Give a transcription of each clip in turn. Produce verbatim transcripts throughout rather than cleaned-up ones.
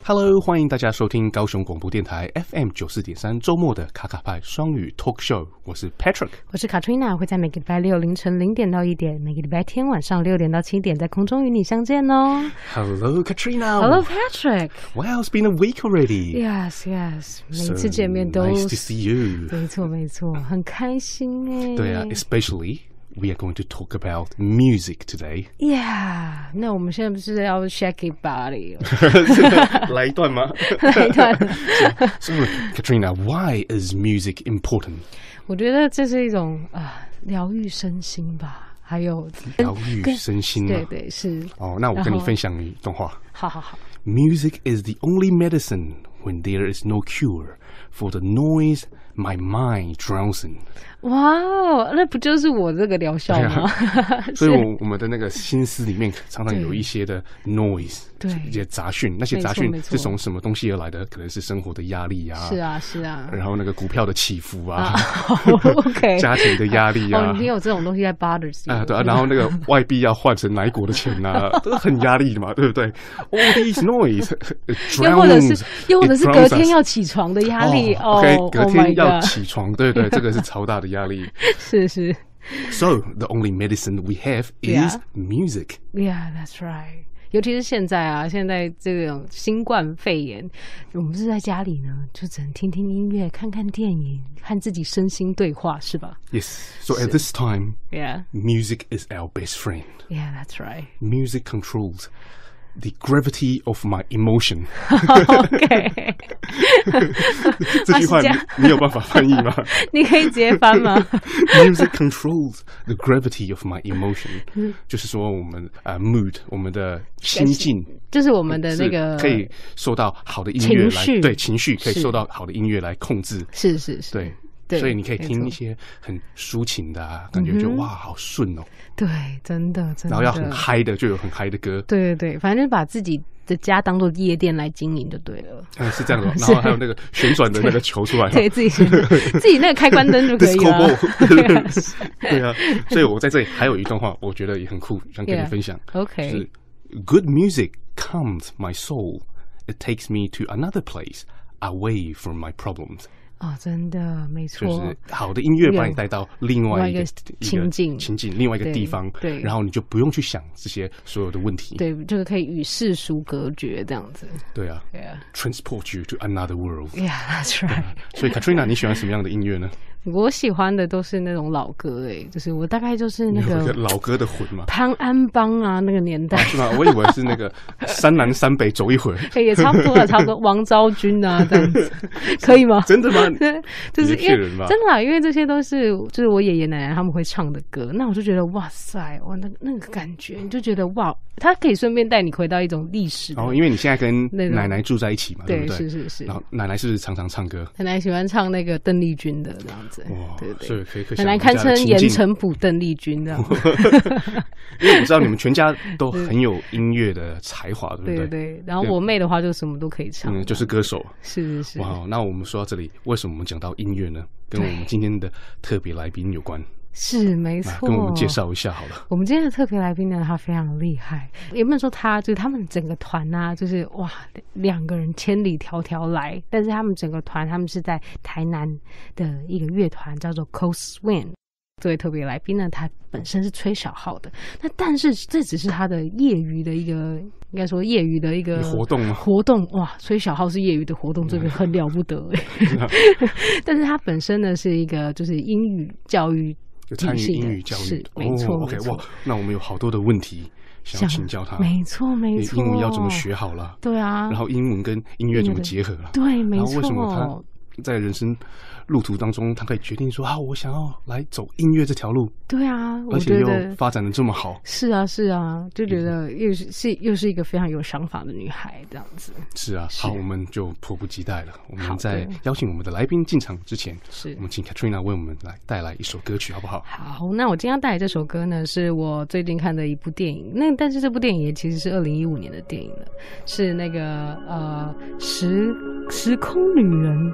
Hello， 欢迎大家收听高雄广播电台 F M 九四点三周末的卡卡派双语 Talk Show， 我是 Patrick， 我是 Katrina， 会在每个礼拜六凌晨零点到一点，每个礼拜天晚上六点到七点，在空中与你相见哦。 Hello Katrina， Hello Patrick。 Wow, it's been a week already. Yes, yes， 每次见面都 so nice to see you。 没错没错，很开心耶。 对啊 ，especially。We are going to talk about music today. Yeah， 那我们现在不是要 shake it body 来一段吗？ 来一段。 So, Katrina, why is music important? 我觉得这是一种啊疗愈身心吧，还有疗愈身心。 对对是。 哦，那我跟你分享一段话。 好好好。 Music is the only medicine when there is no cure for the noise my mind drowns in. 哇哦，那不就是我这个疗效吗？ 所以我我们的那个心思里面常常有一些的 noise， 对， 一些杂讯，那些杂讯是从什么东西而来的？可能是生活的压力啊， 是啊是啊， 然后那个股票的起伏啊， 啊OK， 家庭的压力啊， 哦，你有这种东西在 bothers you 啊，对啊，然后那个外币要换成哪一国的钱啊，都是很压力的嘛，对不对 ？All these noise， 又或者是又或者是隔天要起床的压力哦 ，OK， 隔天要起床，对对，这个是超大的压力。 是是。 So the only medicine we have is music. Yeah, that's right. 尤其是现在啊，现在这种新冠肺炎，我们是在家里呢，就只能听听音乐、看看电影，和自己身心对话，是吧？ Yes. So at this time, yeah, music is our best friend. Yeah, that's right. Music controls the gravity of my emotion. OK 这句话 你, 你有办法翻译吗？ 你可以直接翻吗？ Music controls the gravity of my emotion. 就是说我们、uh, mood 我们的心境， 就是我们的那个可以受到好的音乐来，对，情绪可以受到好的音乐来控制。 是是是， 对。 对， 所以你可以听一些很抒情的啊，感觉就、嗯、哇好顺哦。 对，真的真的。 然后要很嗨的，就有很嗨的歌。 对对对，反正就把自己的家当做夜店来经营就对了。 嗯，是这样的。然后还有那个旋转的那个球出来， 对自己自己那个开关灯就可以了。 对啊，所以我在这里还有一段话，我觉得也很酷，想跟你分享。 Yeah, OK， 就是 Good music calms my soul. It takes me to another place away from my problems. 哦，真的没错， 就是好的音乐把你带到另外一个情境， 情境，另外一个地方， 对， 然后你就不用去想这些所有的问题， 对，这个可以与世俗隔绝，这样子。 对啊 ，Yeah， transport you to another world. Yeah, that's right. 所以 Katrina， 你喜欢什么样的音乐呢？ 我喜欢的都是那种老歌，哎，就是我大概就是那个老歌的魂嘛， 潘安邦啊，那个年代、 啊、是吗？我以为是那个山南山北走一回， 欸、也差不多了，差不多。王昭君啊，这样子可以吗？ 真的吗？ 对，就是因为真的啦，因为这些都是就是我爷爷奶奶他们会唱的歌，那我就觉得哇塞，哇那那个感觉，你就觉得哇，它可以顺便带你回到一种历史。 哦，因为你现在跟奶奶住在一起嘛，对不对？ 是是是。 然后奶奶是不是常常唱歌？ 奶奶喜欢唱那个邓丽君的这样子。 哇， 对对。 所以可以可以。 奶奶堪称盐城埔邓丽君这样。 因为我知道你们全家都很有音乐的才华，对不对？ 对对。然后我妹的话就什么都可以唱， 嗯，就是歌手。 是是是。 哇，那我们说到这里，为什么我们讲到音乐呢？跟我们今天的特别来宾有关。 是没错， 跟我们介绍一下好了。 我们今天的特别来宾呢，他非常厉害，也不能说他，就是他们整个团啊，就是哇，两个人千里迢迢来，但是他们整个团，他们是在台南的一个乐团，叫做 Coast Wind。这位特别来宾呢，他本身是吹小号的，那但是这只是他的业余的一个，应该说业余的一个活动吗？ 活动哇，吹小号是业余的活动，这个很了不得哎。但是他本身呢是一个就是英语教育。 有参与英语教育， 是没错、 哦、OK 哇，那我们有好多的问题想要请教他。 没错没错， 英文要怎么学好了？ 对啊， 然后英文跟音乐怎么结合了？ 对，没错。 然后为什么他在人生路途当中，他可以决定说啊，我想要来走音乐这条路。 对啊， 而且又发展的这么好。 是啊，是啊，就觉得又是是又是一个非常有想法的女孩，这样子。 是啊，好，我们就迫不及待了。我们在邀请我们的来宾进场之前，是我们请 Katrina 为我们来带来一首歌曲，好不好？ 好，那我今天要带来这首歌呢，是我最近看的一部电影。那但是这部电影也其实是二零一五年的电影了，是那个呃时时空旅人。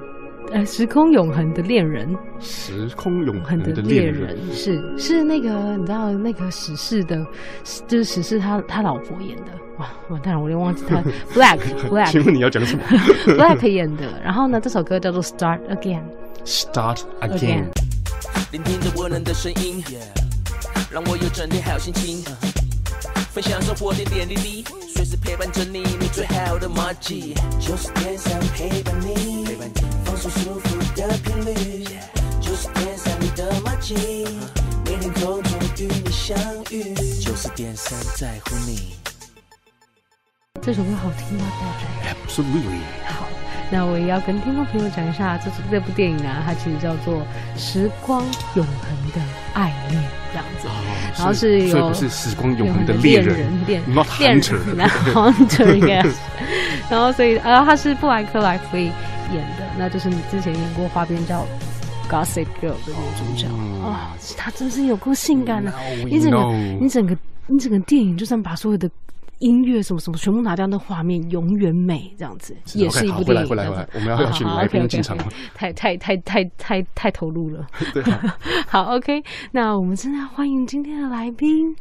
呃，时空永恒的恋人， 时空永恒的恋人是是那个你知道那个史诗的，就是史诗他他老婆演的，哇，完蛋了，我连忘记他 Black Black， 请问你要讲什么 ？Black 演的，然后呢，这首歌叫做 Start Again。Start Again。 聆听着温暖的声音，让我有整天好心情。分享生活点点滴滴，随时陪伴着你，你最好的默契。就是点三陪伴你，放松舒服的频率。就是点三你的默契，每天空中与你相遇。就是点三在乎你。 这首歌好听吗 ？Absolutely。 好，那我也要跟听众朋友讲一下，这这部电影啊，它其实叫做《时光永恒的爱恋》这样子。哦、然后是有， 所以不是时光永恒的恋人， 恋 ，not hunter， hunter yes。然后所以呃，他是布莱克莱弗利演的，那就是你之前演过花边叫《Gossip Girl》的女主角啊，她、哦、真是有够性感的。你整个你整个你整个电影，就算把所有的音乐什么什么全部拿掉，那画面永远美，这样子是也是一部电影。 回来回来回来，我们要请来宾进场了。 太太太太太太投入了。 对、啊， 好 OK， 那我们现在欢迎今天的来宾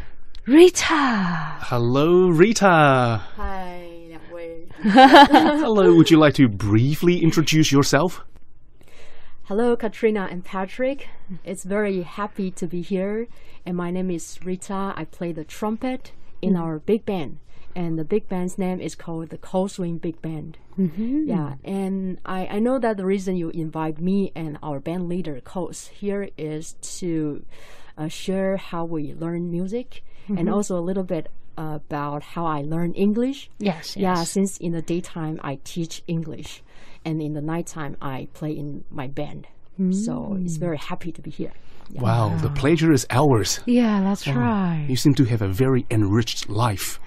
Rita。Hello Rita。 嗨，两位。 Hello, would you like to briefly introduce yourself? Hello, Katrina and Patrick. It's very happy to be here. And my name is Rita. I play the trumpet in mm. our big band, and the big band's name is called the Cold Swing Big Band. Mm-hmm. Yeah, and I, I know that the reason you invite me and our band leader Coast here is to uh, share how we learn music, mm-hmm. and also a little bit uh, about how I learn English. Yes, yes. Yeah, since in the daytime I teach English, and in the nighttime I play in my band. Mm. So it's very happy to be here. Yeah. Wow, the pleasure is ours. Yeah, that's oh, right. You seem to have a very enriched life.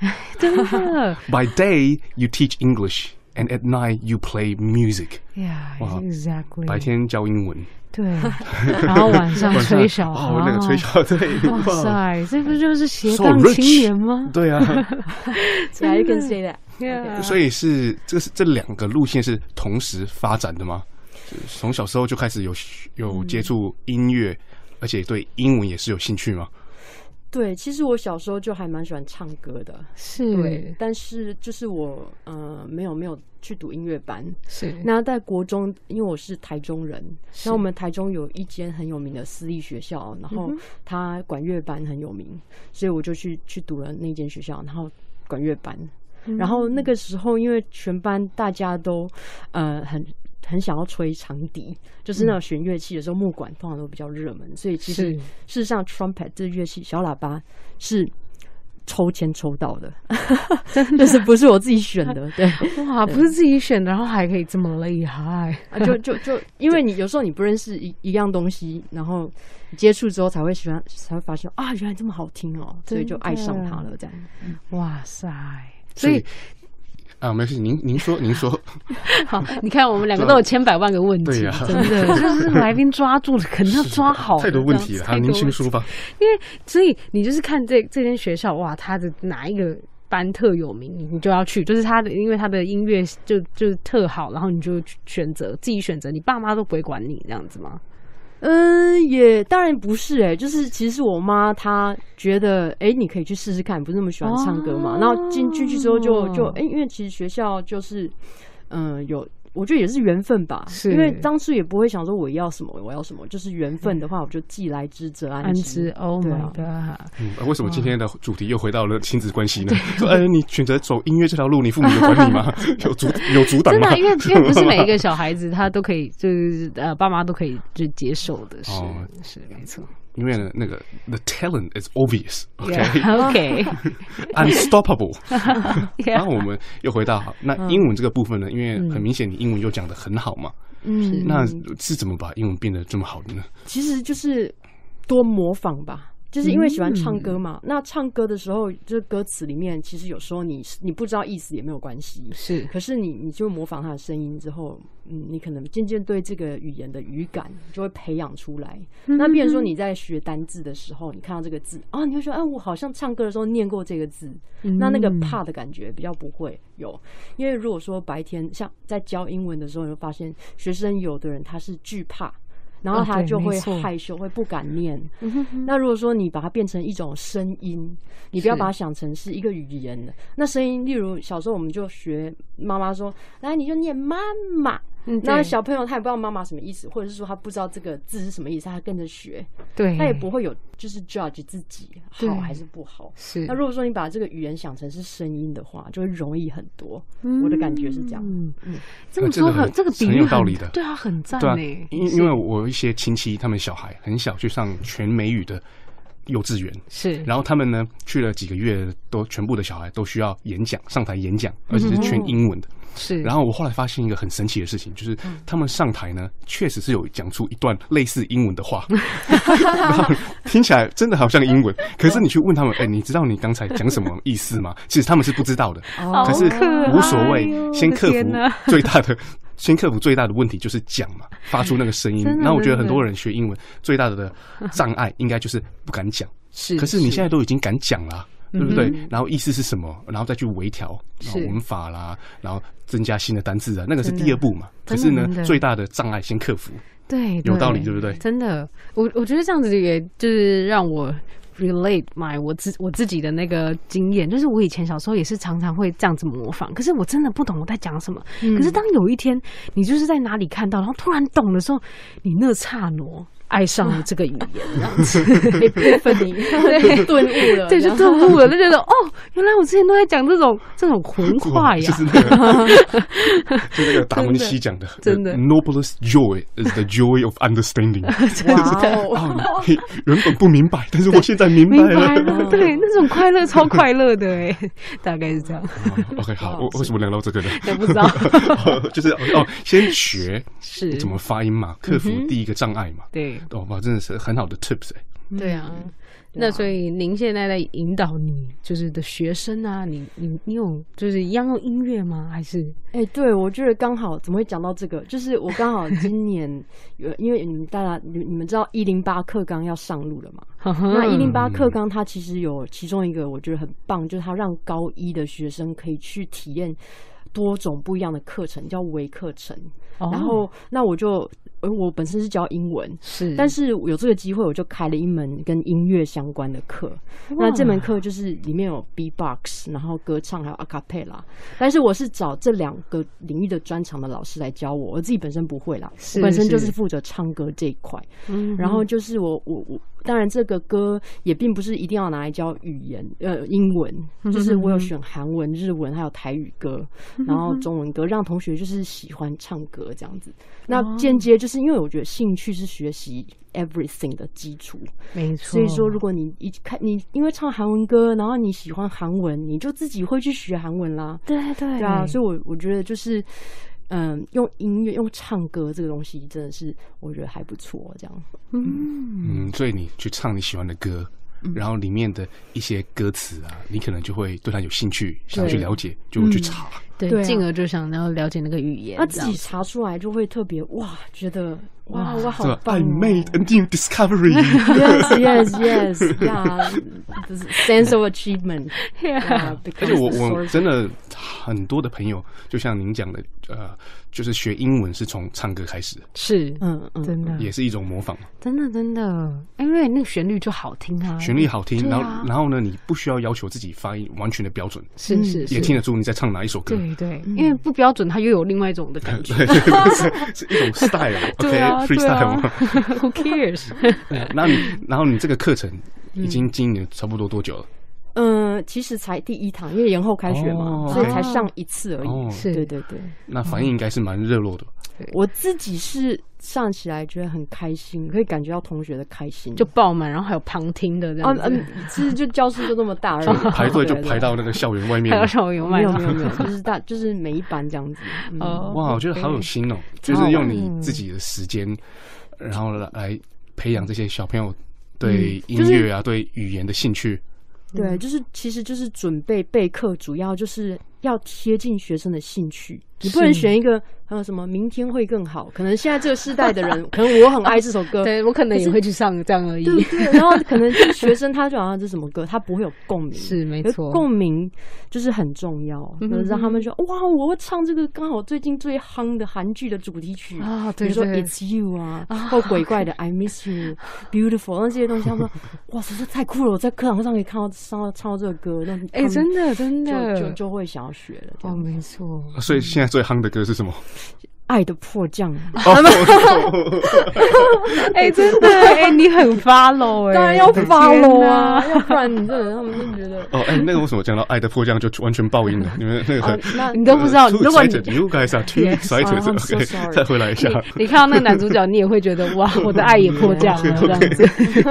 By day, you teach English, and at night, you play music. Yeah, wow. Exactly. 白天教英文， 对，然后晚上吹小号。 哦，那个吹小号，对。 哇塞，这不就是斜杠青年吗？ So 对啊。 Yeah, you can say that. Yeah. 所以是这是这两个路线是同时发展的吗？从小时候就开始有有接触音乐。而且对英文也是有兴趣吗？ 对，其实我小时候就还蛮喜欢唱歌的， 是。 对，但是就是我呃没有没有去读音乐班。 是。 那在国中，因为我是台中人，那我们台中有一间很有名的私立学校，然后它管乐班很有名，所以我就去去读了那间学校，然后管乐班。嗯、然后那个时候，因为全班大家都呃很。很想要吹长笛，就是那种弦乐器的时候，木管通常都比较热门，所以其实事实上 trumpet 这乐器小喇叭是抽签抽到的，就是不是我自己选的。对， 哇，不是自己选的，然后还可以这么厉害， 啊、就就就因为你有时候你不认识一一样东西，然后接触之后才会喜欢，才会发现啊，原来这么好听哦，所以就爱上它了。这样， 哇塞，所以。 啊，没事，您您说您说。 好，你看我们两个都有千百万个问题， 对呀、啊， 真的就是来宾抓住了，肯定要抓好。 太多问题了，好，您先说吧。 因为所以你就是看这这间学校，哇，他的哪一个班特有名，你就要去，就是他的，因为他的音乐就就特好，然后你就选择自己选择，你爸妈都不会管你这样子吗？ 嗯，也当然不是哎、欸，就是其实我妈她觉得，哎、欸，你可以去试试看，不是那么喜欢唱歌嘛。哦、然后进进去之后就就哎、欸，因为其实学校就是，嗯、呃，有我觉得也是缘分吧，因为当初也不会想说我要什么，我要什么，就是缘分的话，我就既来之则安之。 Oh my god！、 嗯，为什么今天的主题又回到了亲子关系呢？说，哎，你选择走音乐这条路，你父母有管你吗？有阻有阻挡吗？ 真的，因为因为不是每一个小孩子他都可以，就是呃，爸妈都可以就接受的，是、哦、是没错。 因为呢，那个 the talent is obvious， OK， OK， unstoppable。然后我们又回到那英文这个部分呢，因为很明显你英文又讲得很好嘛，嗯，那是怎么把英文变得这么好的呢？ 其实就是多模仿吧。 就是因为喜欢唱歌嘛，嗯、那唱歌的时候，就是歌词里面，其实有时候你你不知道意思也没有关系， 是。 可是你你就模仿他的声音之后，嗯，你可能渐渐对这个语言的语感就会培养出来。嗯、那比如说你在学单字的时候，你看到这个字啊，你会说，啊，我好像唱歌的时候念过这个字，嗯、那那个怕的感觉比较不会有。因为如果说白天像在教英文的时候，你会发现学生有的人他是惧怕。然后他就会害羞，会不敢念。那如果说你把它变成一种声音，你不要把它想成是一个语言的。那声音，例如小时候我们就学妈妈说：“来，你就念妈妈。”那小朋友他也不知道妈妈什么意思，或者是说他不知道这个字是什么意思，他跟着学，对，他也不会有就是 judge 自己好还是不好。是。那如果说你把这个语言想成是声音的话，就会容易很多。嗯、我的感觉是这样。嗯， 嗯这么说很这个比喻很有道理的， 对啊，很赞嘞。因因为我有一些亲戚，他们小孩很小去上全美语的幼稚园， 是， 然后他们呢去了几个月，都全部的小孩都需要演讲，上台演讲，而且是全英文的。嗯是， 然后我后来发现一个很神奇的事情，就是他们上台呢，确实是有讲出一段类似英文的话，然后听起来真的好像英文。可是你去问他们，哎、欸，你知道你刚才讲什么意思吗？其实他们是不知道的。哦、可是无所谓，先克服最大的，先克服最大的问题就是讲嘛，发出那个声音。那我觉得很多人学英文最大的障碍，应该就是不敢讲。是，可是你现在都已经敢讲了。对不对？嗯、然后意思是什么？然后再去微调，然后文法啦，然后增加新的单字啊，那个是第二步嘛。可是呢，最大的障碍先克服。 对， 有道理，对不对？ 真的，我我觉得这样子也就是让我 relate my 我自我自己的那个经验，就是我以前小时候也是常常会这样子模仿，可是我真的不懂我在讲什么。嗯、可是当有一天你就是在哪里看到，然后突然懂的时候，你那刹那爱上了这个语言，这样子， 分离，对，顿悟了， 对，就顿悟了，就觉得哦，原来我之前都在讲这种这种混话呀， 就是那个，就那个达文西讲的， 真的 ，noblest joy is the joy of understanding。 哇哦，你原本不明白，但是我现在明白了， 对，那种快乐超快乐的哎，大概是这样。 OK， 好，我为什么聊到这个呢？ 也不知道， 就是哦，先学是怎么发音嘛，克服第一个障碍嘛， 对。 哦，哇，真的是很好的 tips 哎、 欸。对啊，那所以您现在在引导你就是的学生啊，你你你有就是一样用音乐吗？还是？ 哎、欸，对，我觉得刚好怎么会讲到这个？就是我刚好今年有，因为你们大家你你们知道一零八课纲要上路了嘛？那一零八课纲它其实有其中一个我觉得很棒，就是它让高一的学生可以去体验多种不一样的课程，叫微课程。哦、然后那我就。我本身是教英文， 是， 但是有这个机会，我就开了一门跟音乐相关的课。那这门课就是里面有 B-box， 然后歌唱还有 acapella。但是我是找这两个领域的专长的老师来教我，我自己本身不会啦，我本身就是负责唱歌这一块。嗯，然后就是我我我，当然这个歌也并不是一定要拿来教语言，呃，英文，就是我有选韩文、日文还有台语歌，然后中文歌，让同学就是喜欢唱歌这样子。那间接就是。是因为我觉得兴趣是学习 everything 的基础， 没错。 所以说，如果你一看你因为唱韩文歌，然后你喜欢韩文，你就自己会去学韩文啦。 对对对啊，所以我我觉得就是，嗯，用音乐用唱歌这个东西真的是我觉得还不错，这样。 嗯嗯，所以你去唱你喜欢的歌。然后里面的一些歌词啊，你可能就会对它有兴趣，想要去了解，就去查， 对，对啊、进而就想要了解那个语言。 那、啊、自己查出来就会特别哇，觉得哇，我好棒、哦、 ！I made a new discovery. Yes, yes, yes. Yeah, the sense of achievement. Yeah. 而且我我真的很多的朋友，就像您讲的，呃，就是学英文是从唱歌开始的， 是，嗯嗯，真的也是一种模仿， 真的真的，因为那个旋律就好听啊， 旋律好听，然后然后呢，你不需要要求自己发音完全的标准， 是是， 也听得出你在唱哪一首歌， 对对，因为不标准，它又有另外一种的感觉， 对对对，是一种 style，OK，freestyle，Who cares？ 然后你然后你这个课程已经经营差不多多久了？ 嗯，其实才第一堂，因为延后开学嘛，哦、所以才上一次而已。哦、是，对对对。 那反应应该是蛮热络的。 我自己是上起来觉得很开心，可以感觉到同学的开心， 就爆满，然后还有旁听的这样子。 嗯、啊，其实就教室就这么大而已， 排队就排到那个校园外面。 排到校园外面， 没有没有没有，就是大就是每一班这样子。 嗯、 哇，我觉得好有心哦，就是用你自己的时间，然后来培养这些小朋友对音乐啊，就是、对语言的兴趣。 对，就是其实就是准备备课，主要就是要贴近学生的兴趣。你不能选一个还有什么明天会更好，可能现在这个世代的人，可能我很爱这首歌， 对我可能也会去上这样而已。 对对，然后可能就是学生他就好像这什么歌，他不会有共鸣， 是没错， 共鸣就是很重要，嗯、就是让他们说哇，我会唱这个刚好最近最夯的韩剧的主题曲啊，对对， 比如说 It's You 啊，啊或鬼怪的 I Miss You、Beautiful 那这些东西，他们说哇，实在太酷了，我在课堂上可以看到唱到唱到这个歌，那哎、欸，真的真的就就就会想要学了。 哦，没错。 所以现在最夯的歌是什么？ 爱的迫降。 哎、欸，真的哎、欸，你很 follow 哎、欸， 当然要 follow 啊，要不然你真的他们就觉得哦，哎、欸，那个为什么讲到爱的迫降就完全爆音了？你们那个、 哦、那你都不知道，如果你 you guys are too excited，OK，、okay, 再回来一下。 你, 你看到那个男主角，你也会觉得哇，我的爱也迫降了这样子，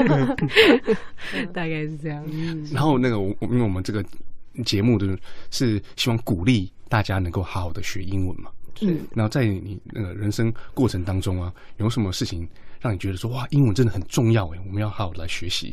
大概是这样。 然后那个，因为我们这个节目的是希望鼓励大家能够好好的学英文嘛。嗯，然后在你那个人生过程当中啊，有什么事情让你觉得说哇，英文真的很重要哎，我们要好好的来学习？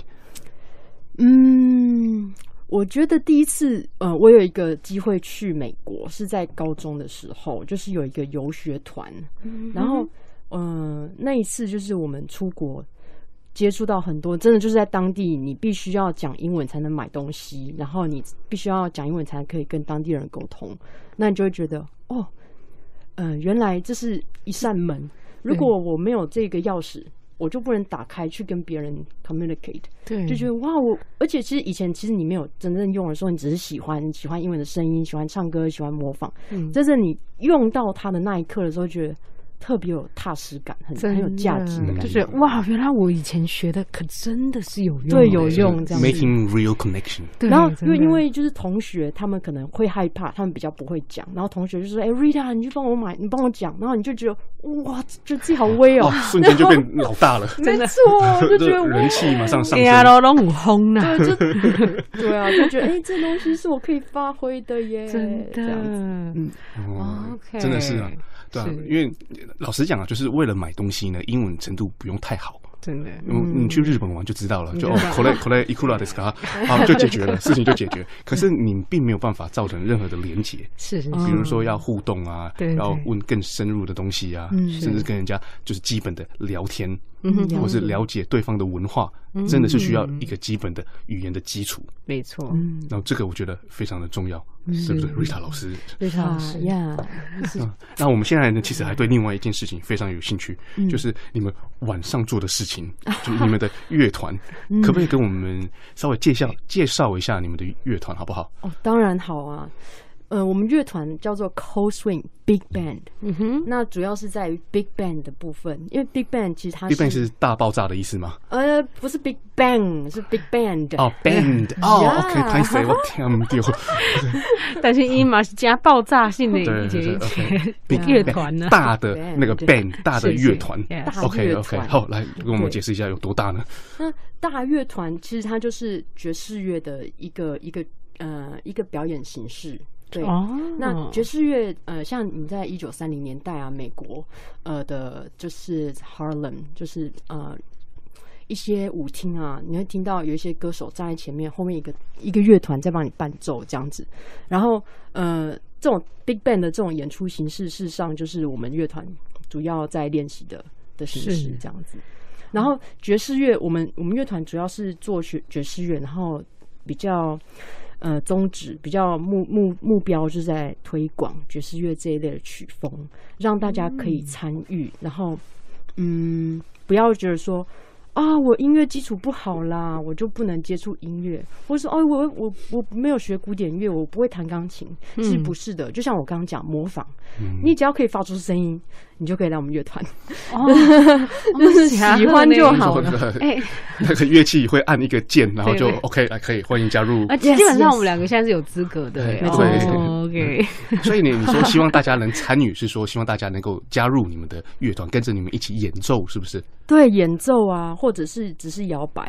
嗯，我觉得第一次呃，我有一个机会去美国，是在高中的时候，就是有一个游学团，嗯、然后呃，那一次就是我们出国。接触到很多，真的就是在当地，你必须要讲英文才能买东西，然后你必须要讲英文才可以跟当地人沟通。那你就会觉得，哦，嗯、呃，原来这是一扇门。如果我没有这个钥匙，我就不能打开去跟别人 communicate。对，就觉得哇，我而且其实以前其实你没有真正用的时候，你只是喜欢喜欢英文的声音，喜欢唱歌，喜欢模仿。嗯，真正你用到它的那一刻的时候，觉得。特别有踏实感，很很有价值的感觉， 就是哇，原来我以前学的可真的是有用的， 对，有用这样子。 Making real connection。 然后因为因为就是同学他们可能会害怕，他们比较不会讲，然后同学就说：“哎、欸、，Rita， 你去帮我买，你帮我讲。”然后你就觉得哇，觉得自己好威哦， 瞬间就变老大了， 没错，就觉得人气马上上升， 都很轰呐， 对，就对啊，就觉得哎、欸，这东西是我可以发挥的耶， 真的， 这样子， 嗯、 哦、，OK， 真的是啊。对啊，因为老实讲啊，就是为了买东西呢，英文程度不用太好。 真的， 嗯，你去日本玩就知道了，就哦，これこれいくらですか？好，就解决了，事情就解决。可是你并没有办法造成任何的连结， 是是， 比如说要互动啊，要问更深入的东西啊，甚至跟人家就是基本的聊天，或是了解对方的文化，真的是需要一个基本的语言的基础。 没错， 然后这个我觉得非常的重要，是不是 ，Rita 老师 ？Rita 老师呀， 那我们现在呢，其实还对另外一件事情非常有兴趣，就是你们晚上做的事情，就是你们的乐团，可不可以跟我们稍微介绍介绍一下你们的乐团，好不好？ 哦，当然好啊。呃，我们乐团叫做 Cold Swing Big Band， 嗯哼，那主要是在于 Big Band 的部分，因为 Big Band 其实它是 Big Band 是大爆炸的意思吗？ 呃，不是 Big Bang， 是 Big Band。 哦 ，Band， 哦 ，OK， 拍谁我听丢， 但是音嘛是加爆炸性的一节一节乐团呢， 大的那个 band， 大的乐团 ，OK OK， 好，来跟我们解释一下有多大呢？ 那大乐团其实它就是爵士乐的一个一个呃一个表演形式。对，哦、那爵士乐，呃，像你在一九三零年代啊，美国，呃的，就是 Harlem， 就是呃一些舞厅啊，你会听到有一些歌手站在前面，后面一个一个乐团在帮你伴奏这样子。然后，呃，这种 Big Band 的这种演出形式，事实上就是我们乐团主要在练习的的形式这样子。然后爵士乐，我们我们乐团主要是做爵爵士乐，然后比较。呃，宗旨比较目目目标就是在推广爵士乐这一类的曲风，让大家可以参与，嗯、然后嗯，不要觉得说啊，我音乐基础不好啦，我就不能接触音乐，或者说哦，我我我没有学古典乐，我不会弹钢琴。其实不是的，就像我刚刚讲模仿，嗯、你只要可以发出声音，你就可以来我们乐团。哦，就是喜欢就好了。 哎，那个乐器会按一个键，然后就 OK， 来可以欢迎加入。 啊，基本上我们两个现在是有资格的。 对 ，OK。 所以你你说希望大家能参与，是说希望大家能够加入你们的乐团，跟着你们一起演奏，是不是？ 对，演奏啊，或者是只是摇摆。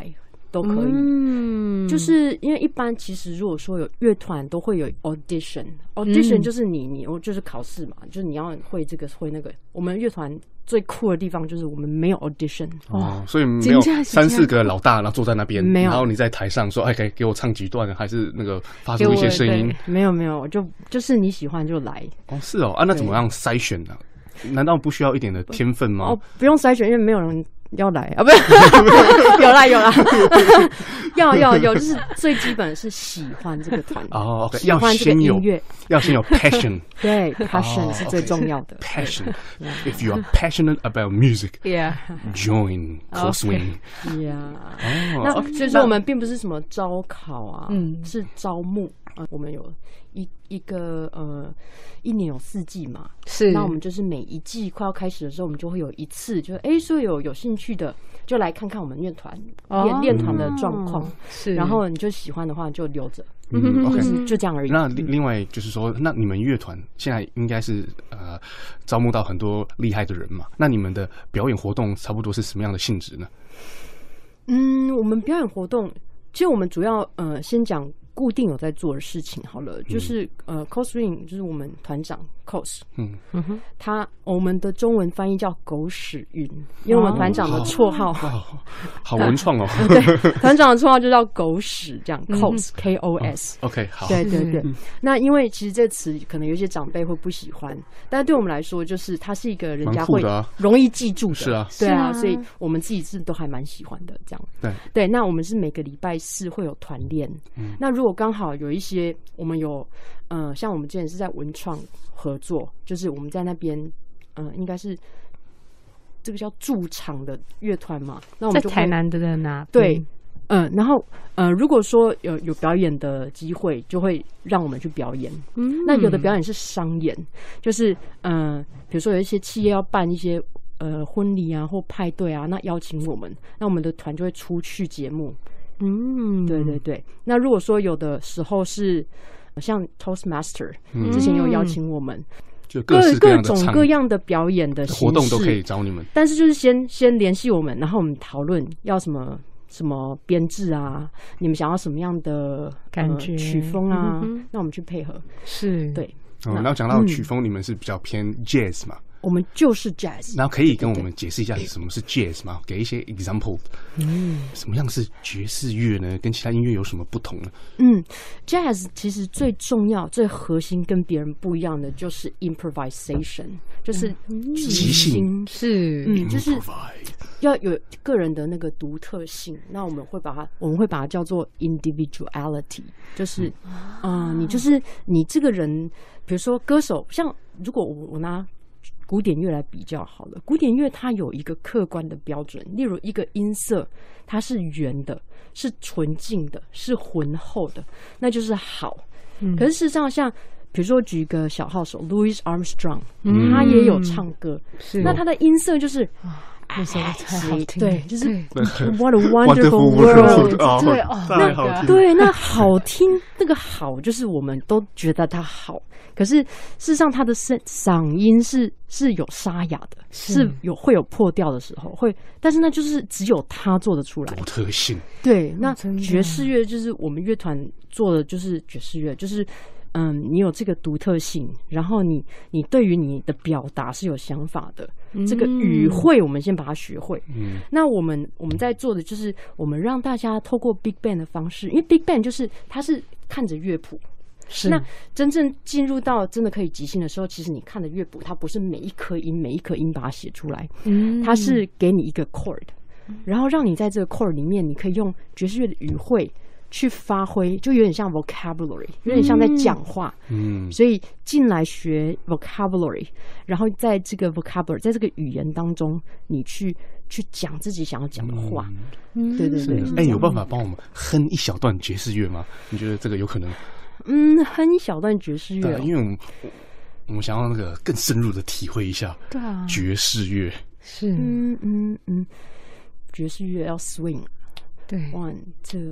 都可以。 嗯， 就是因为一般其实如果说有乐团都会有 audition，audition 就是你你我就是考试嘛，就是你要会这个会那个。我们乐团最酷的地方就是我们没有 audition 哦，所以没有三四个老大然后坐在那边， 没有， 然后你在台上说，哎，可以给我唱几段，还是那个发出一些声音？ 没有没有，就就是你喜欢就来。 哦，是哦，啊，那怎么样筛选呢？难道不需要一点的天分吗？ 哦，不用筛选，因为没有人要来啊，不是有啦有啦，要要有，就是最基本是喜欢这个团哦， okay, 喜欢这个音乐， 要先有 passion， 对 passion 是最重要的。 passion if you are passionate about music, yeah, join Cold Swing. Yeah， 哦， 那所以说我们并不是什么招考啊， 嗯， 是招募啊，我们有一一个呃。一年有四季嘛， 是， 那我们就是每一季快要开始的时候，我们就会有一次，就哎，说有有兴趣的就来看看我们乐团练练团的状况， 是， 然后你就喜欢的话就留着， 嗯 ，OK， 就是就这样而已。 那另外就是说，那你们乐团现在应该是呃招募到很多厉害的人嘛？那你们的表演活动差不多是什么样的性质呢？ 嗯，我们表演活动，其实我们主要呃先讲固定有在做的事情好了，就是呃 Cold Swing 就是我们团长 Cos， 嗯嗯哼，他我们的中文翻译叫狗屎运，因为我们团长的绰号， 哦，好文创哦， 对，团长的绰号就叫狗屎，这样 Cos K O S，OK， 好， 对对对。那因为其实这词可能有些长辈会不喜欢，但对我们来说，就是它是一个人家会容易记住的， 是啊， 对啊，所以我们自己是都还蛮喜欢的，这样。 对对，那我们是每个礼拜四会有团练，那如果刚好有一些我们有呃，像我们之前是在文创合作，就是我们在那边呃，应该是这个叫驻场的乐团嘛，那我们就在台南的人啊， 对，嗯、呃，然后呃，如果说有有表演的机会，就会让我们去表演。嗯，那有的表演是商演，就是呃，比如说有一些企业要办一些呃婚礼啊或派对啊，那邀请我们，那我们的团就会出去节目。嗯，对对对。那如果说有的时候是像 Toastmaster、嗯、之前有邀请我们， 就各式各样的各种各样的表演的形式活动都可以找你们。 但是就是先先联系我们，然后我们讨论要什么什么编制啊，你们想要什么样的感觉、 呃、曲风啊、嗯，那我们去配合。 是， 对。 哦，然后讲到曲风，你们是比较偏 jazz 嘛？ 我们就是 jazz， 然后可以跟我们解释一下什么是 jazz 吗？给一些 example。嗯，什么样是爵士乐呢？跟其他音乐有什么不同呢？ 嗯 ，jazz 其实最重要、最核心跟别人不一样的就是 improvisation， 就是即兴， 是， 嗯，就是要有个人的那个独特性。那我们会把它，我们会把它叫做 individuality， 就是，嗯、呃，你就是你这个人，比如说歌手，像如果我我拿古典乐来比较好了，古典乐它有一个客观的标准，例如一个音色它是圆的，是纯净的，是浑厚的，那就是好。嗯、可是事实上像比如说举个小号手 Louis Armstrong、嗯、他也有唱歌，那他的音色就是那首歌太好听， 对，就是 What a Wonderful World， 对， 哦，太好听， 对，那好听，那个好就是我们都觉得它好，可是事实上他的声嗓音是是有沙哑的，是有会有破掉的时候，会，但是那就是只有他做得出来， 独特性。 对，那爵士乐就是我们乐团做的，就是爵士乐，就是。嗯，你有这个独特性，然后你你对于你的表达是有想法的。嗯、这个语汇，我们先把它学会。嗯，那我们我们在做的就是我们让大家透过 Big Band 的方式，因为 Big Band 就是它是看着乐谱。 是。 那真正进入到真的可以即兴的时候，其实你看的乐谱，它不是每一颗音每一颗音把它写出来，嗯，它是给你一个 chord， 然后让你在这个 chord 里面，你可以用爵士乐的语汇。去发挥，就有点像 vocabulary， 有点像在讲话。嗯，所以进来学 vocabulary， 然后在这个 vocabulary， 在这个语言当中，你去去讲自己想要讲的话。嗯，对对对。 哎、欸，有办法帮我们哼一小段爵士乐吗？你觉得这个有可能？ 嗯，哼一小段爵士乐、哦， 因为我们我们想要那个更深入的体会一下。 对啊， 爵士乐是， 嗯嗯嗯，爵士乐要 swing。 对 ，one two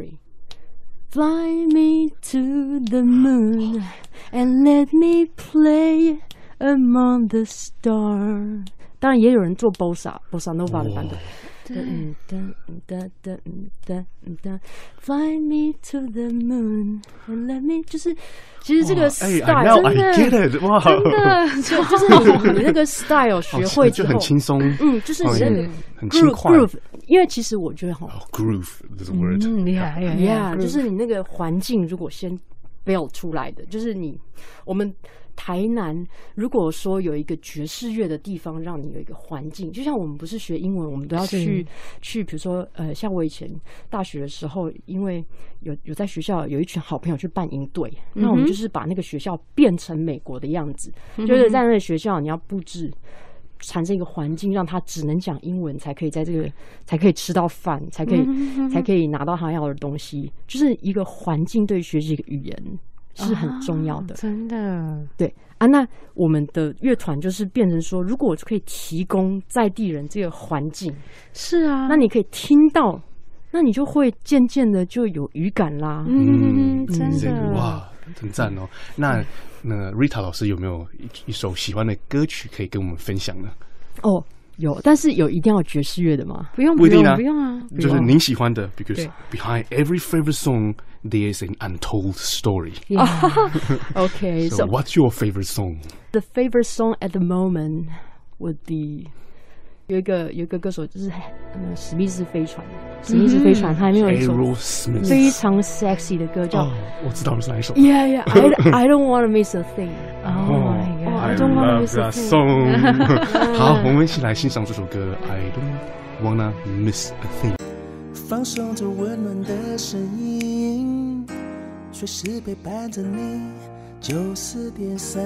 three。Fly me to the moon and let me play among the stars。当然也有人做 bossa bossa nova 的版本， 嗯噔嗯噔噔嗯噔嗯噔 ，Fly me to the moon and let me， 就是其实这个 style 真的 I get it， 哇， 真的就就是你你那个 style 学会之后就很轻松， 嗯，就是你那个很轻快 groove， 因为其实我觉得哈 groove this word， 嗯，厉害，厉害， 就是你那个环境如果先 build 出来的，就是你我们。台南如果说有一个爵士乐的地方，让你有一个环境，就像我们不是学英文，我们都要去去，比如说呃，像我以前大学的时候，因为有有在学校有一群好朋友去办营队，嗯、那我们就是把那个学校变成美国的样子，嗯、就是在那个学校你要布置。产生一个环境，让他只能讲英文，才可以在这个，才可以吃到饭，才可以，嗯、才可以拿到他要的东西。就是一个环境对学习一个语言是很重要的， 啊、真的。 对啊，那我们的乐团就是变成说，如果可以提供在地人这个环境， 是啊， 那你可以听到，那你就会渐渐的就有语感啦。 嗯，真的哇，很赞哦。那那 Rita 老师有没有一一首喜欢的歌曲可以跟我们分享呢？ 哦。有，但是有一定要爵士乐的吗？ 不用， 不一定啊， 不用啊， 就是您喜欢的 ，because behind every favorite song there is an untold story. Yeah. Okay, so, so what's your favorite song? The favorite song at the moment would be 有一个有一个歌手就是嗯史密斯飞船，史密斯飞船，他里面有一首非常 sexy 的歌叫， 哦，我知道是哪一首。 Yeah, yeah, I I don't want to miss a thing. Oh my god, I don't want to miss a thing. 好，我们一起来欣赏这首歌 I don't wanna miss a thing。 放松着温暖的声音，随时陪伴着你。九四点三，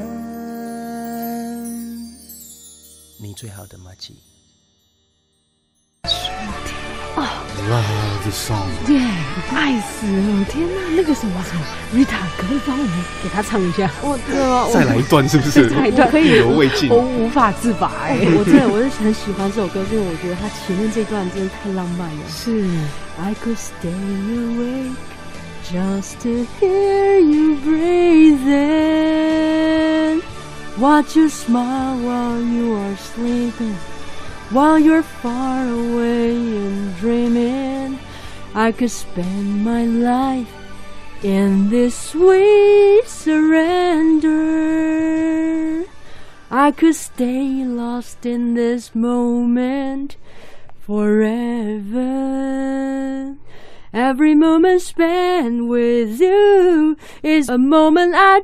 你最好的马吉。 Love the song， 对，爱死了！天哪，那个什么什么 ，Rita， 可不可以帮我们给他唱一下？ 我真的再来一段是不是？ 再来一段， 可以意犹未尽， 我无法自拔哎、 欸！我真的我是很喜欢这首歌，因为我觉得他前面这段真的太浪漫了。 是 I could stay awake just to hear you breathing, watch you smile while you are sleeping.While you're far away and dreaming, I could spend my life in this sweet surrender. I could stay lost in this moment forever. Every moment spent with you is a moment I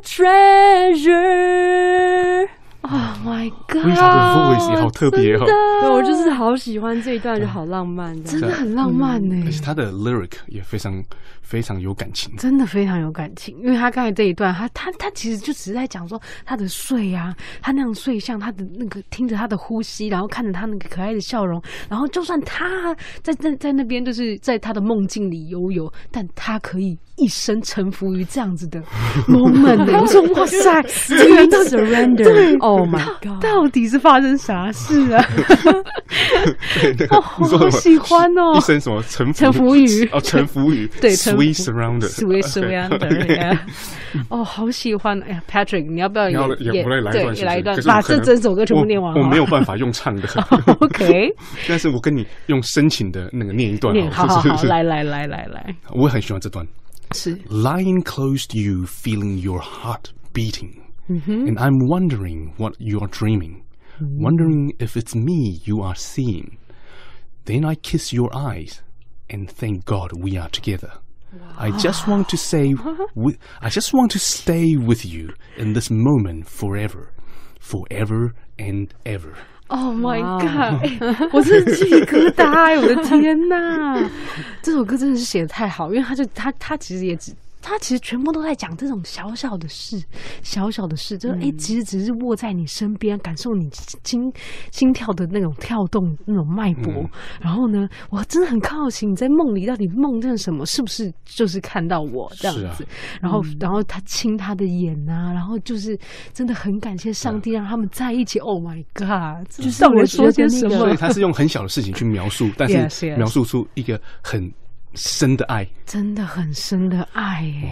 treasure.Oh my god！ Rita 的 voice 也好特别哦， 对，我就是好喜欢这一段，就好浪漫， 真的很浪漫呢、欸。 而且他的 lyric 也非常非常有感情， 真的非常有感情。因为他刚才这一段，他他他其实就只是在讲说他的睡啊，他那样睡相，他的那个听着他的呼吸，然后看着他那个可爱的笑容，然后就算他在在在那边就是在他的梦境里悠游，但他可以一生臣服于这样子的 moment 欸。我说哇塞，这个到 surrender， Oh my god， 到底是发生啥事啊？ 对，那个、 哦、我好喜欢哦， 一生什么臣服臣服语哦，臣服语对 ，sweet surrender，sweet surrender， 哦，好喜欢！哎呀 ，Patrick， 你要不要也也不来来一段？ 来一段，把这整首歌全部念完。 我没有办法用唱的 ，OK。 但是我跟你用深情的那个念一段， 念好好好，来来来来来， 我很喜欢这段。 是 Lying close to you, feeling your heart beating.Mm-hmm. And I'm wondering what you are dreaming, mm-hmm. wondering if it's me you are seeing. Then I kiss your eyes, and thank God we are together. Wow. I just want to say, with, I just want to stay with you in this moment forever, forever and ever.Oh my god！ 欸、我真的鸡皮疙瘩、欸，我的天哪！这首歌真的是写得太好，因为他就他他其实也只。他其实全部都在讲这种小小的事，小小的事，就是哎、欸，其实只是握在你身边，感受你心心跳的那种跳动，那种脉搏。嗯、然后呢，我真的很好奇，你在梦里到底梦见什么？是不是就是看到我这样子？啊、然后，嗯、然后他亲他的眼啊，然后就是真的很感谢上帝让他们在一起。Oh my god！ 就是到底说些什么？ 所以他是用很小的事情去描述，但是描述出一个很深的爱， 真的很深的爱耶！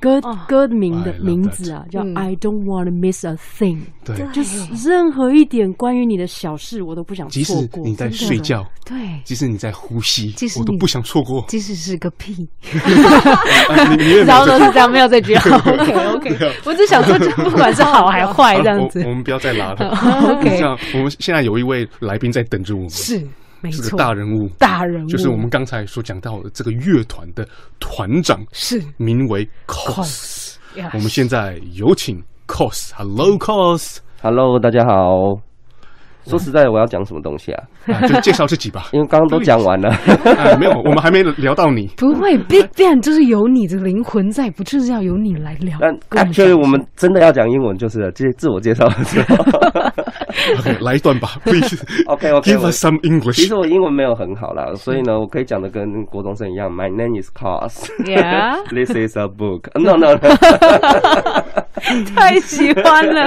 歌、 哦歌名的 I love 名字啊，叫嗯 I don't want to miss a thing， 对， 就是任何一点关于你的小事，我都不想即使错过。 你在睡觉， 对， 即使你在呼吸即使，你我都不想错过。 即使是个屁， 啊你你也没有然后都这是这样，没有这句。OK OK， 我只想说，就不管是好还坏这样子啊我。我们不要再拉了。 OK 这样，我们现在有一位来宾在等着我们， 是没是个错， 大人物， 大人物就是我们刚才所讲到的这个乐团的团长， 是名为 Cos Cos。 Yes 我们现在有请 Cos。Hello Cos， Hello， 大家好。说实在的，我要讲什么东西啊？ 啊就介绍自己吧。 因为刚刚都讲完了。 啊，没有，我们还没聊到你。 不会 Big Bang 就是有你的灵魂在，不就是要由你来聊？ 但跟们 actually 讲我们真的要讲英文，就是介自我介绍的时候。 OK， 来一段吧，Please。 OK OK， Give us some 其 English。 实我英文没有很好啦，所以呢，我可以讲的跟国中生一样。My name is Cos. Yeah This is a book. No no no. 太喜欢了。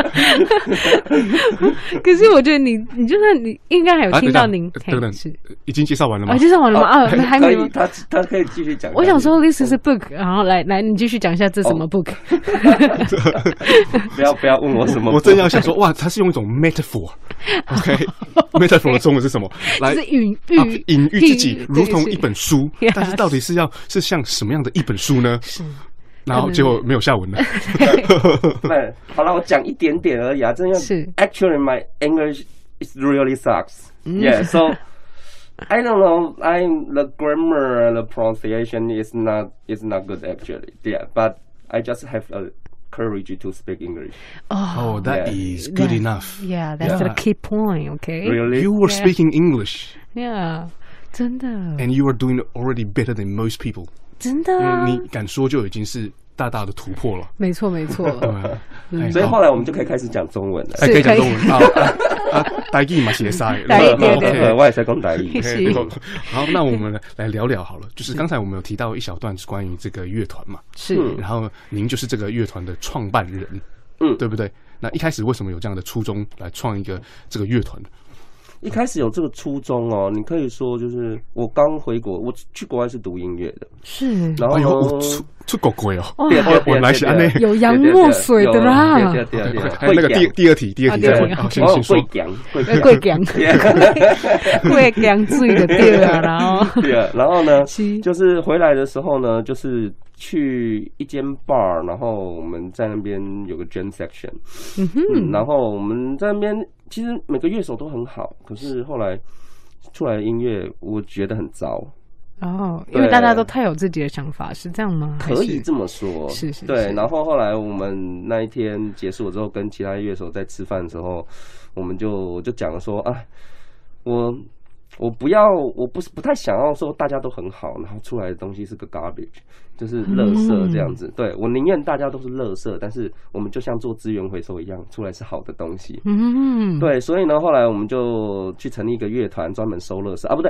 可是我觉得你，你就算你应该还有啊听到您等等等是等，已经介绍完了吗啊，？介绍完了吗？啊， 可以还没吗可以，？他他可以继续讲。 我想说，this is a book，然后来来，你继续讲一下这什么 book？ 不要不要问我什么 book。 我正要想说，哇，他是用一种 metaphor。OK，metaphor 的中文是什么？来就是隐啊喻隐喻自己如同一本书， Yes 但是到底是要是像什么样的一本书呢？ 是然后结果没有下文了。 对，好了，我讲一点点而已啊，真的是 Actually, my English is really sucks. Yeah, so I don't know. I'm the grammar, the pronunciation is not is not good actually. Yeah, but I just have a courage to speak English. Oh, that Yeah. is good Yeah. enough. Yeah, that's the Yeah. key point. Okay. Really? You were Yeah. speaking English, Yeah，真的 and you are doing already better than most people. 真的啊， 你敢说就已经是大大的突破了。 没错没错。 哎所以后来我们就可以开始讲中文了。 哎，可以讲可以中文啊啊！台语嘛写塞， 台语对对呃，我也在讲台语。 是好，那我们来来聊聊好了。就是刚才我们有提到一小段是关于这个乐团嘛， 是然后您就是这个乐团的创办人， 嗯对不对？那一开始为什么有这样的初衷来创一个这个乐团？ 一开始有这个初衷哦，你可以说就是我刚回国，我去国外是读音乐的， 是然后哎呦， 呢我出出国鬼哦！ 对对对原来是安内。 有洋墨水的啦对对对对， 还有那个第第二题，第二题啊再问。 第二题好，先哦先说会。讲会呃贵姜贵姜水的对啊，然后对啊，然后呢， 是就是回来的时候呢，就是去一间 bar， 然后我们在那边有个 jam section， 嗯哼嗯，然后我们在那边其实每个乐手都很好，可是后来出来的音乐我觉得很糟， 哦，因为大家都太有自己的想法，是这样吗？还是可以这么说， 是是对。 是然后后来我们那一天结束了之后，跟其他乐手在吃饭的时候，我们就我就讲了说啊，我我不要，我不是不太想要说大家都很好，然后出来的东西是个 garbage， 就是垃圾这样子。对，我宁愿大家都是垃圾，但是我们就像做资源回收一样，出来是好的东西。 嗯， 对，所以呢，后来我们就去成立一个乐团，专门收垃圾啊，不对，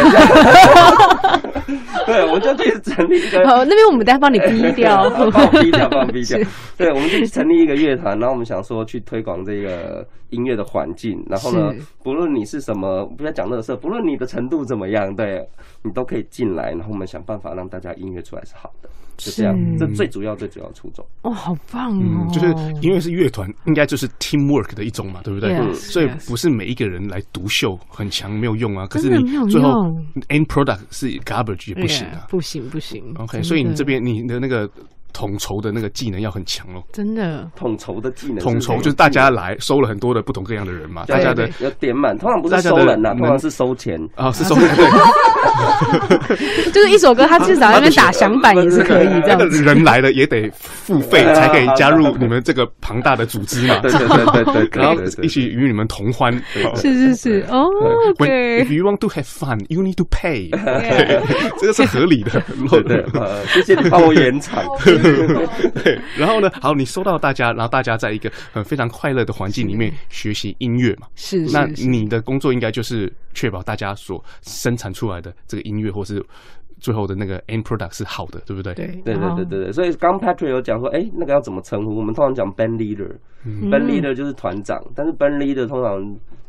对，我们就去成立一个。 好，那边我们待会帮你逼掉， 帮我逼掉，帮我逼掉是。 对，我们就去成立一个乐团，然后我们想说去推广这个音乐的环境。然后呢是， 不论你是什么，不要讲垃圾，不论你的程度怎么样，对你都可以进来。然后我们想办法让大家音乐出来是好的，就这样。 是这最主要、最主要的初衷。 哦，好棒嗯哦，， 就是因为是乐团，应该就是 teamwork 的一种嘛，对不对？ Yes, 所以 yes. 不是每一个人来独秀很强没有用啊。可是真的没有你最后用 end product 是 garbage 也不行啊 Yeah,。不行不行。 OK， 真的所以你这边你的那个统筹的那个技能要很强哦。 真的统筹的技能， 统筹就是大家来收了很多的不同各样的人嘛， 对大家的要点满，通常不是大家的收人呐， 能通常是收钱。 啊是收对。 就是一首歌，他至少在那边打响板也是可以这样子。 人来了也得付费才可以加入你们这个庞大的组织嘛。 对对对对对对， 然后对对一起与你们同欢。 是是是，哦 When ，OK， if you want to have fun, you need to pay 。这个是合理的。 对对，呃，谢谢你帮我圆场。 对，然后呢，好，你收到大家，然后大家在一个很非常快乐的环境里面学习音乐嘛。 是那是是， 你的工作应该就是确保大家所生产出来的这个音乐，或是最后的那个 end product 是好的，对不对？ 对对对然后对对对，所以刚 Patrick 有讲说，哎，那个要怎么称呼？我们通常讲 band leader，band leader 就是团长，但是 band leader 通常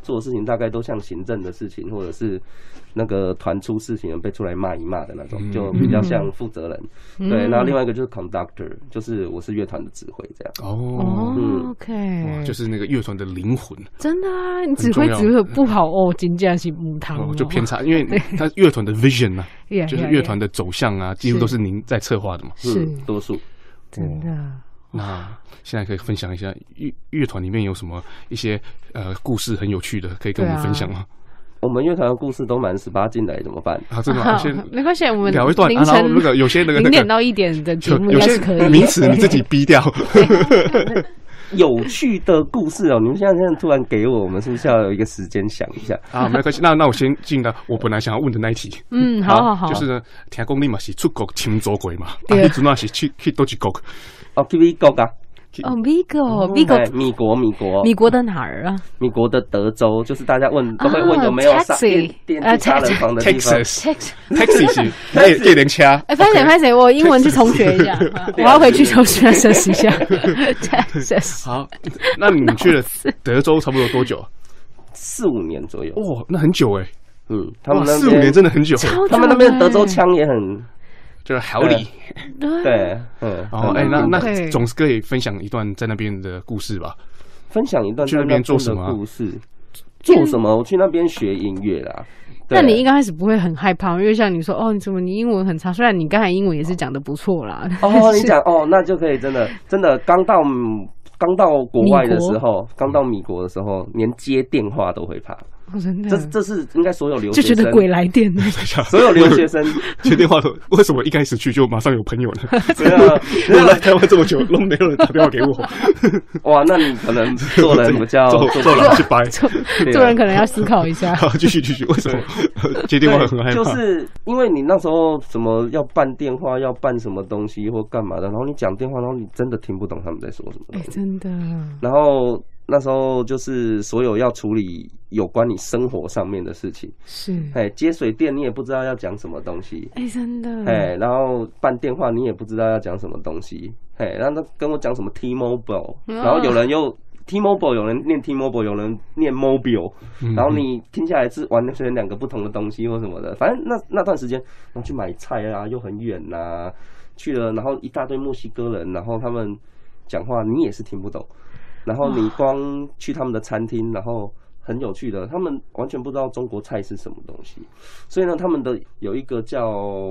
做的事情大概都像行政的事情，或者是那个团出事情被出来骂一骂的那种， 嗯、 就比较像负责人。 嗯、 对，然后另外一个就是 conductor， 就是我是乐团的指挥这样。 哦、 嗯、，OK， 就是那个乐团的灵魂。 真的啊，你指挥指挥不好哦，真正是母汤、哦哦，就偏差，因为他乐团的 vision 啊， yeah, 就是乐团的走向啊， yeah, yeah. 几乎都是您在策划的嘛。 是、 嗯、多数。 真的。 那现在可以分享一下乐乐团里面有什么一些呃故事很有趣的，可以跟我们分享吗？ 啊、我们乐团的故事都蛮十八禁来，怎么办？ 啊，真的吗？先没关系，我们聊一段， 凌晨、 啊、然后那个有些那个零点到一点的节目有些名词你自己逼掉。 有趣的故事哦，你们现在这样突然给我，我们是不是要有一个时间想一下？ 啊，没关系，那那我先进到我本来想要问的那一题。 嗯，好好好， 就是呢，听讲你嘛是出国亲走过嘛，啊，你主要是去去多几国？ 哦，去美国啊。 哦，美国，美国， 美国，美国， 美国的哪儿啊？ 美国的德州，就是大家问都会问有没有杀电电锯杀人房的地方。 Texas，Texas 是夜夜连掐。 哎，拍谁拍谁，我英文去重学一下，我要回去重新学习一下。Texas。 好，那你去了德州差不多多久？ 四五年左右。 哇，那很久哎。 嗯，他们那四五年真的很久。 他们那边德州腔也很。 就是好礼， 对，嗯， 然后哎，那那总是可以分享一段在那边的故事吧？ 分享一段去那边做什么故事？做什么？我去那边学音乐啦。 那你一开始不会很害怕，因为像你说，哦，你怎么你英文很差？虽然你刚才英文也是讲得不错啦。 哦，你讲哦，那就可以真的真的刚到刚到国外的时候，刚到米国的时候，连接电话都会怕。 哦、真的， 这这是应该所有留学生就觉得鬼来电了。 所有留学生接电话都为什么一开始去就马上有朋友呢？ 对啊， 我来台湾这么久都没有人打电话给我。 哇，那你可能做人比较做做人去掰， 做人可能要思考一下。 好，继续继续，为什么接电话很害怕？ 就是因为你那时候什么要办电话，要办什么东西或干嘛的，然后你讲电话，然后你真的听不懂他们在说什么东西。 哎，真的。 然后。那时候就是所有要处理有关你生活上面的事情， 是， 哎，接水电你也不知道要讲什么东西， 哎，真的， 哎，然后办电话你也不知道要讲什么东西，哎，然后他跟我讲什么 T-Mobile， 然后有人又 T-Mobile， 有人念 T-Mobile， 有人念 Mobile， 然后你听下来是完全两个不同的东西或什么的，反正那那段时间，然后去买菜啊，又很远呐、啊，去了，然后一大堆墨西哥人，然后他们讲话你也是听不懂。然后你光去他们的餐厅，然后很有趣的，他们完全不知道中国菜是什么东西，所以呢，他们的有一个叫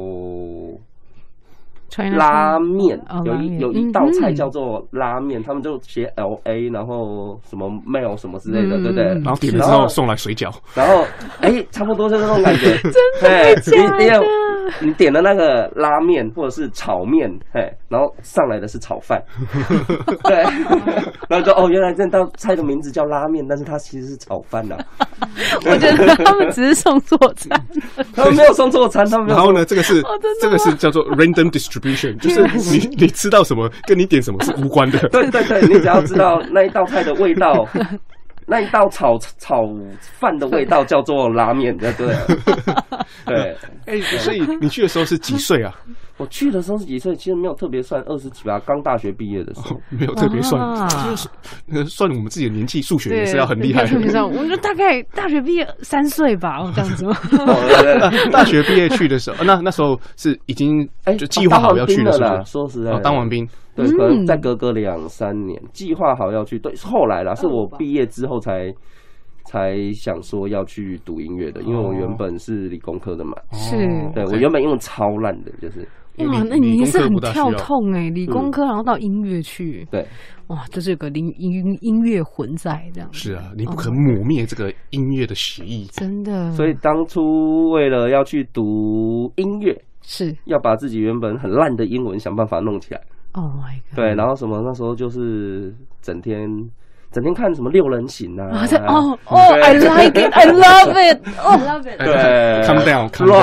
拉面，有一有一道菜叫做拉面，他们就写 L A， 然后什么 mail 什么之类的，对不对？ 然后点了之后送来水饺， 然后哎，差不多就是那种感觉， 真的假的？ 你点的那个拉面或者是炒面，嘿，然后上来的是炒饭，对，然后就哦，原来这道菜的名字叫拉面，但是它其实是炒饭呐、啊。 我觉得他们只是送错餐， 他们没有送错餐，他们没有。 然后呢，这个是、 哦、 这个是叫做 random distribution， 就是你你吃到什么跟你点什么是无关的。 对对对，你只要知道那一道菜的味道。那一道炒炒饭的味道叫做拉面，对对对。 哎、欸，所以你去的时候是几岁啊？ 我去的时候是几岁？其实没有特别算，二十几吧，刚大学毕业的时候， 哦、没有特别算。就是算我们自己的年纪，数学也是要很厉害的。 我们就大概大学毕业三岁吧，这样子吗？ 大学毕业去的时候，那那时候是已经就计划好要去的时候， 说实在， 哦，当完兵。 对，可能再隔个两三年，计划好要去。对，后来啦，是我毕业之后才才想说要去读音乐的，因为我原本是理工科的嘛。 是， 对我原本英文超烂的，就是。 哇，那你是很跳痛哎、欸，理工科然后到音乐去。 对， 哇，这是有个音音音乐魂在这样。 是啊，你不可抹灭这个音乐的血意。 真的。 所以当初为了要去读音乐， 是要把自己原本很烂的英文想办法弄起来。 Oh my god！ 对，然后什么那时候就是整天整天看什么六人行啊， 哦哦 ，I like it，I love it，I love it。 对 ，Calm down，Calm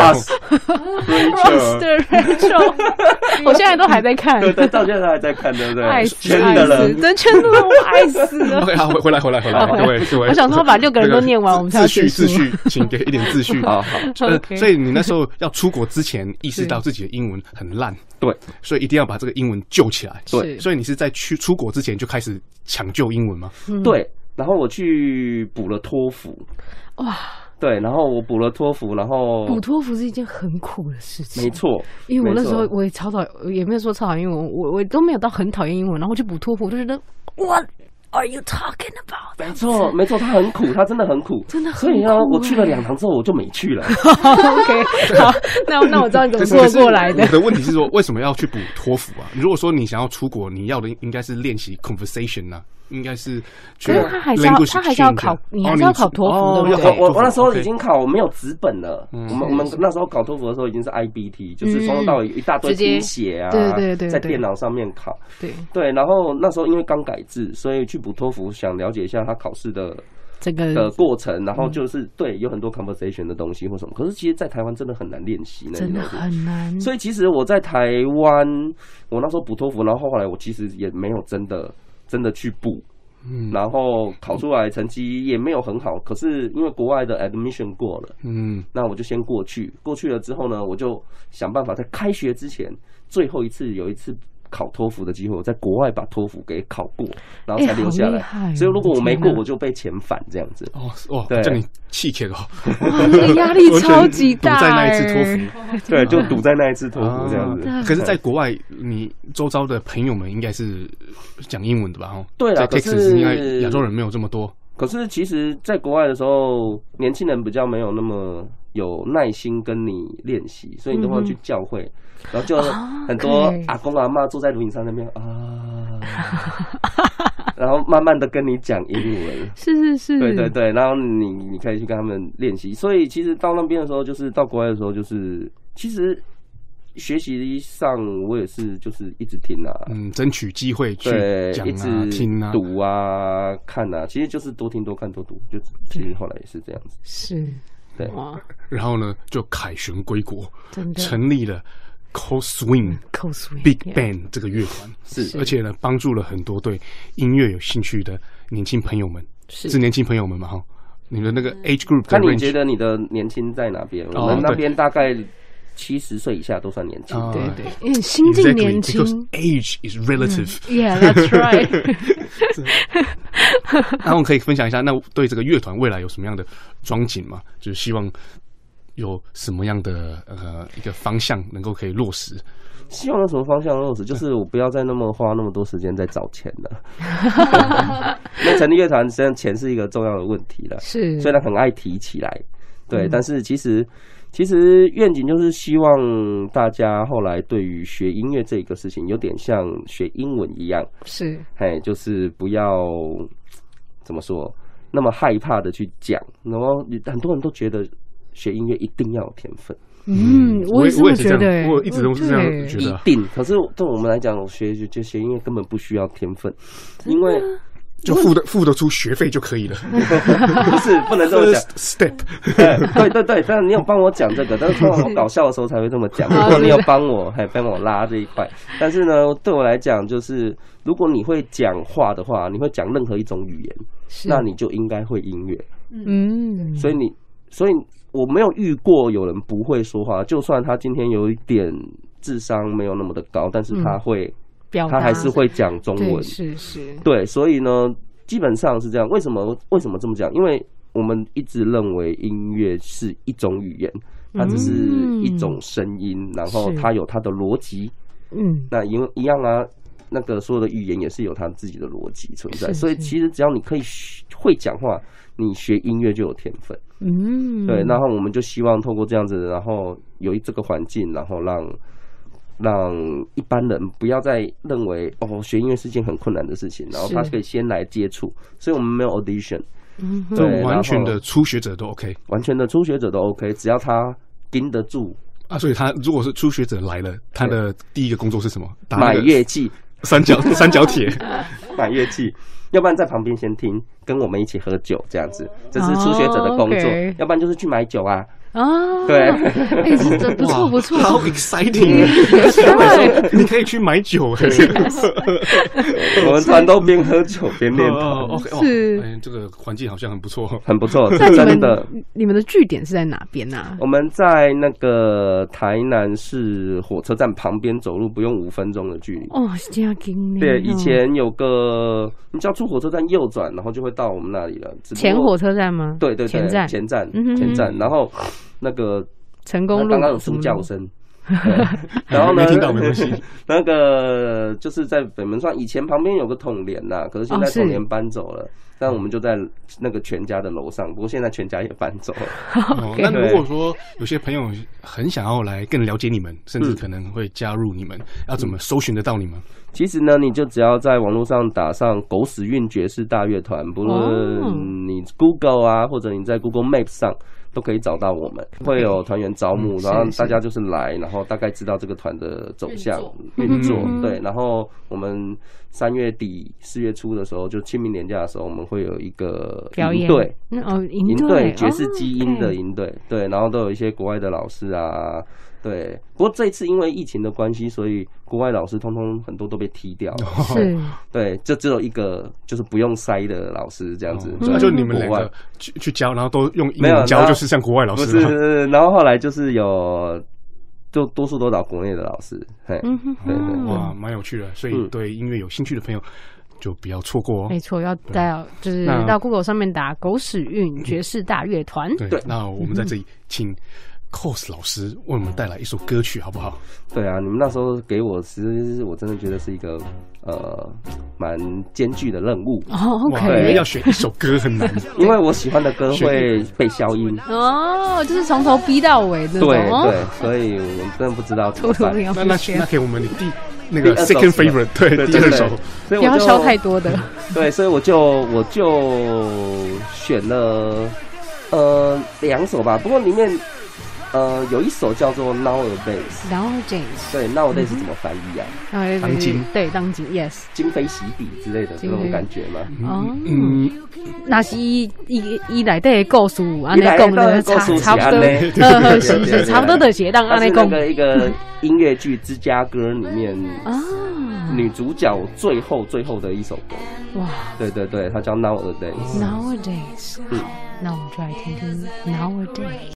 down。Rachel，我现在都还在看， 对对，到现在还在看，对不对？ 爱死， 圈的人， 真圈的人，我爱死了。 OK， 好，回来，回来，回来，各位，各位。 我想说把六个人都念完，我们才秩序，秩序，请给一点秩序。 好好。 所以你那时候要出国之前，意识到自己的英文很烂， 对， 所以一定要把这个英文救起来。 对， 所以你是在去出国之前就开始抢救英文吗？ 对。 然后我去补了托福， 哇， 对，然后我补了托福，然后补托福是一件很苦的事情， 没错， 因为我那时候没错我也超讨，也没有说超讨厌英文，我我都没有到很讨厌英文，然后去补托福，我就觉得 What are you talking about？ 没错，没错，他很苦，他真的很苦， 真的很苦所以呢， 欸我去了两堂之后，我就没去了。 OK， 好，那那我知道你怎么可是做过来的我。的问题是说，为什么要去补托福啊？如果说你想要出国，你要的应该是练习 conversation 啊，应该是去可是他还是要 language 他还是要 exchange 考啊你还是要考托福哦对不对要考托福我我那时候 OK 已经考没有纸本了， 嗯我们我们那时候考托福的时候已经是 I B T，就是从头到尾一大堆直接拼写啊， 对对对对在电脑上面考。 对， 对，然后那时候因为刚改制，所以去补托福，想了解一下他考试的这个的过程，然后就是对有很多 conversation 的东西或什么。可是其实，在台湾真的很难练习那些真的东西。 很难。 所以其实我在台湾，我那时候补托福，然后后来我其实也没有真的真的去补， 嗯然后考出来成绩也没有很好。可是因为国外的 admission 过了， 嗯， 那我就先过去。过去了之后呢，我就想办法在开学之前最后一次有一次考托福的机会，我在国外把托福给考过，然后才留下来。 哎好厉害哦所以如果我没过， 天哪我就被遣返这样子。 哦哇， 对叫你气切哦， 哇，这个压力超级大、欸， 堵在那一次托福。 对，就堵在那一次托福这样子。 啊可是，在国外，你周遭的朋友们应该是讲英文的吧？哦，在对啦可是 Texas 应该亚洲人没有这么多。 可是其实，在国外的时候，年轻人比较没有那么有耐心跟你练习，所以你都会去教会，然后就很多 OK 阿公阿嬷坐在轮椅上那边啊，然后慢慢的跟你讲英文。 是是是， 对对对，然后你你可以去跟他们练习。所以其实到那边的时候，就是到国外的时候，就是其实学习上我也是就是一直听啊， 嗯，争取机会去对， 讲啊、 一直听啊。 读啊、看啊，其实就是多听、多看、多读，就其实后来也是这样子。 是， 对哇， 然后呢，就凯旋归国， 真的成立了 Cold Swing Cold Swing Big yeah Band 这个乐团， 是而且呢，帮助了很多对音乐有兴趣的年轻朋友们， 是是年轻朋友们嘛？哈，你的那个 age group 的看你 range 觉得你的年轻在哪边？ 哦我们那对边大概七十岁以下都算年轻。 啊对对，因为心境年轻 Exactly, because age is relative。 ，Yeah, that's right 。 然后可以分享一下，那对这个乐团未来有什么样的装景吗？就是希望有什么样的呃一个方向能够可以落实。 希望有什么方向落实？就是我不要再那么花那么多时间在找钱了。因为成立乐团，实际上钱是一个重要的问题了。 是， 虽然很爱提起来，对， 嗯但是其实其实愿景就是希望大家后来对于学音乐这个事情，有点像学英文一样， 是嘿，就是不要怎么说那么害怕的去讲，然后很多人都觉得学音乐一定要有天分。 嗯， 我也也是这么我也是这样， 觉得欸， 我一直都是这样对觉得啊。 定，可是对我们来讲，学就学音乐根本不需要天分，因为就付得付得出学费就可以了。 不是不能这么讲。 First step， 对对对，但是你有帮我讲这个，但是通常我搞笑的时候才会这么讲。 啊如果你有帮我，还帮我拉这一块，但是呢，对我来讲，就是如果你会讲话的话，你会讲任何一种语言， 是那你就应该会音乐。 嗯， 所以你，所以我没有遇过有人不会说话，就算他今天有一点智商没有那么的高，但是他会， 表达他还是会讲中对， 文。 是是， 对，所以呢，基本上是这样。为什么为什么这么讲？因为我们一直认为音乐是一种语言，它只是一种声音，然后它有它的逻辑。 嗯， 那一一样啊，那个所有的语言也是有它自己的逻辑存在。 是所以其实只要你可以会讲话，你学音乐就有天分。 嗯， 对，然后我们就希望透过这样子，然后有这个环境，然后让让一般人不要再认为哦，学音乐是件很困难的事情，然后他可以先来接触。所以我们没有 audition， 嗯哼， 就对完全的然后初学者都 OK 完全的初学者都 OK， 只要他盯得住。 啊。所以他如果是初学者来了，他的第一个工作是什么？打那买个乐器， 三角三角铁。 买乐器，要不然在旁边先听，跟我们一起喝酒这样子，这是初学者的工作。 哦，OK 要不然就是去买酒啊， 哦， 对哎，这这不错不错， 好 exciting！对，你可以去买酒， 我们团都边喝酒边练团。 哦 OK， 是哎，这个环境好像很不错。 很不错， 那你真的。 们你们的据点是在哪边啊？ 我们在那个台南市火车站旁边，走路不用五分钟的距离。 哦，是这样近呢。 对，以前有个，你只要出火车站右转，然后就会到我们那里了。 前火车站吗？ 对对对， 前站前站嗯哼前站，然后那个成功路刚刚有猪叫声。对然后呢？ 没听到没关系。 那个就是在北门上，以前旁边有个统联呐，可是现在统联搬走了。但我们就在那个全家的楼上，不过现在全家也搬走了。 哦，那如果说有些朋友很想要来更了解你们，甚至可能会加入你们，嗯、要怎么搜寻得到你们？ 其实呢，你就只要在网络上打上“狗屎运爵士大乐团”，不论你 Google 啊，或者你在 Google Map 上。都可以找到我们，会有团员招募，然后大家就是来，然后大概知道这个团的走向、运作，对。然后我们三月底、四月初的时候，就清明连假的时候，我们会有一个营队， 哦， 营队爵士基因的营队，对。然后都有一些国外的老师啊。对，不过这一次因为疫情的关系，所以国外老师通通很多都被踢掉了。 是， 对，就只有一个就是不用筛的老师这样子。 那、哦、就你们两个去去教，然后都用英文教，就是像国外老师。 不是，然后后来就是有，就多数都找国内的老师。嘿， 嗯对对， 哇，蛮有趣的。所以对音乐有兴趣的朋友。就不要错过哦。 没错，要到就是到 Google 上面打狗屎运爵士大乐团。 对，那我们在这里请 Cos 老师为我们带来一首歌曲，好不好？ 对啊，你们那时候给我，其实我真的觉得是一个呃蛮艰巨的任务。 哦 ，OK， 因为要选一首歌很难， 因为我喜欢的歌会被消音。 哦，就是从头逼到尾那种。 对对，所以我们真的不知道怎么办。 那那那给我们第那个 second favorite， 对，第二首， 所以不要消太多的。 对，所以我就我就选了呃两首吧，不过里面。呃，有一首叫做 Nowadays。Nowadays。对 ，Nowadays 是怎么翻译啊？ 当今。对，当今 ，yes。 今非昔比之类的这种感觉吗？ 哦，嗯，那是伊伊伊内底的故事，安尼讲的差差不多，呃，是是差不多的写当安尼讲。 那个一个音乐剧《芝加哥》里面啊，女主角最后最后的一首歌。哇，对对对，它叫 Nowadays。 Nowadays。嗯，那我们就来听听 Nowadays。